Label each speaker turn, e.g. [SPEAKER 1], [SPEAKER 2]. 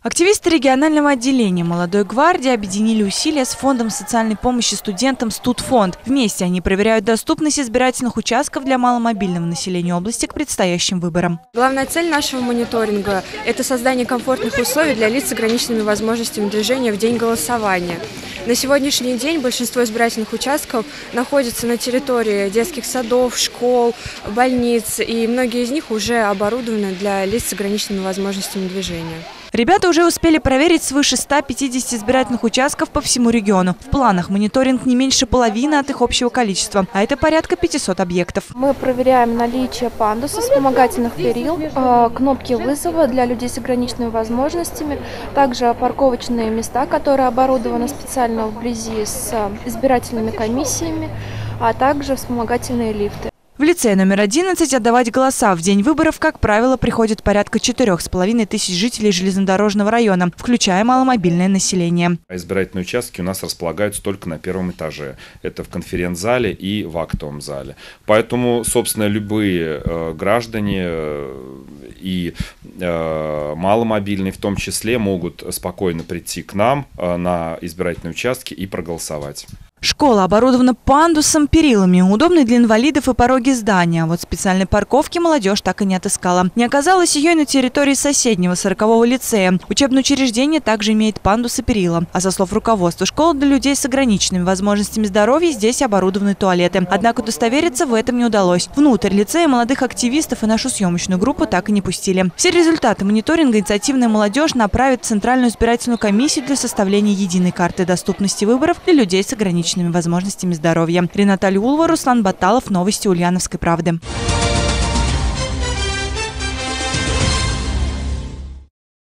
[SPEAKER 1] Активисты регионального отделения «Молодой гвардии» объединили усилия с Фондом социальной помощи студентам «Студфонд». Вместе они проверяют доступность избирательных участков для маломобильного населения области к предстоящим выборам.
[SPEAKER 2] Главная цель нашего мониторинга – это создание комфортных условий для лиц с ограниченными возможностями движения в день голосования. На сегодняшний день большинство избирательных участков находятся на территории детских садов, школ, больниц, и многие из них уже оборудованы для лиц с ограниченными возможностями движения.
[SPEAKER 1] Ребята уже успели проверить свыше 150 избирательных участков по всему региону. В планах мониторинг не меньше половины от их общего количества, а это порядка 500 объектов.
[SPEAKER 3] Мы проверяем наличие пандуса, вспомогательных перил, кнопки вызова для людей с ограниченными возможностями, также парковочные места, которые оборудованы специально вблизи с избирательными комиссиями, а также вспомогательные лифты.
[SPEAKER 1] В лицее номер 11 отдавать голоса в день выборов, как правило, приходит порядка 4500 жителей железнодорожного района, включая маломобильное население.
[SPEAKER 4] Избирательные участки у нас располагаются только на первом этаже. Это в конференц-зале и в актовом зале. Поэтому, собственно, любые граждане и маломобильные в том числе могут спокойно прийти к нам на избирательные участки и проголосовать.
[SPEAKER 1] Школа оборудована пандусом, перилами, удобной для инвалидов и пороги здания. Вот специальной парковки молодежь так и не отыскала. Не оказалось ее и на территории соседнего 40-го лицея. Учебное учреждение также имеет пандус и перила. А со слов руководства школы, для людей с ограниченными возможностями здоровья здесь оборудованы туалеты. Однако удостовериться в этом не удалось. Внутрь лицея молодых активистов и нашу съемочную группу так и не пустили. Все результаты мониторинга инициативная молодежь направит в Центральную избирательную комиссию для составления единой карты доступности выборов для людей с ограниченными возможностями здоровья. Рената Алиулова, Руслан Баталов. Новости Ульяновской правды.